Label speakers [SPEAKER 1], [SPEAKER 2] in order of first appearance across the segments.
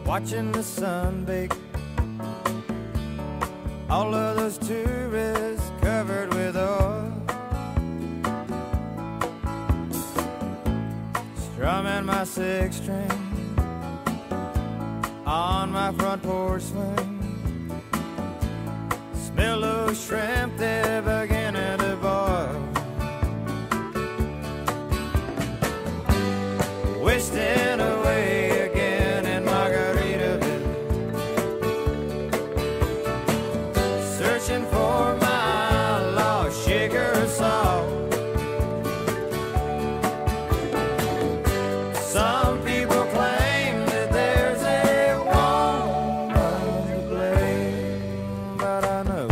[SPEAKER 1] watching the sun bake. All of those tourists covered with oil, strumming my six string on my front porch swing. Smell those shrimp, they're beginning to boil. Wasting away again in Margaritaville, searching for my lost sugar salt. Some people claim that there's a woman to blame, but I know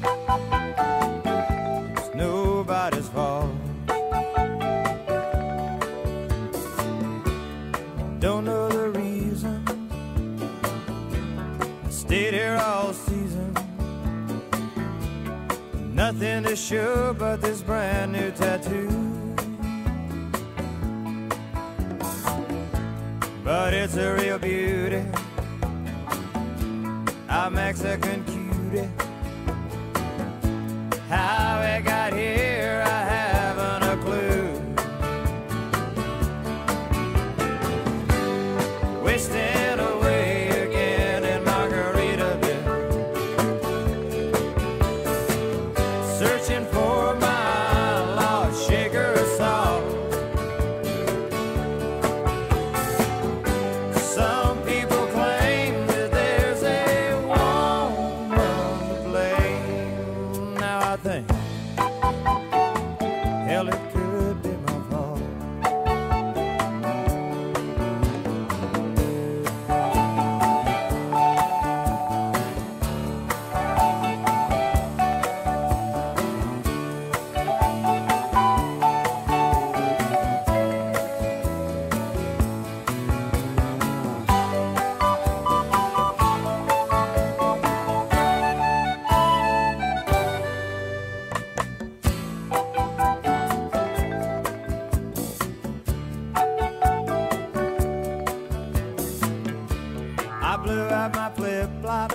[SPEAKER 1] it's nobody's fault. Don't know the reason, stayed here all season. Nothing to show but this brand new tattoo, but it's a real beauty, a Mexican cutie. How it got here, I haven't a clue. Wasting away again in Margaritaville, searching for my lost sugar salt. Some people claim that there's a woman to blame. Now I think, hell, it could be my fault. I blew out my flip-flop,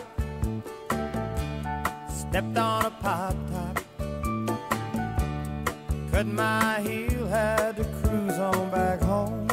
[SPEAKER 1] stepped on a pop-top, cut my heel, had to cruise on back home.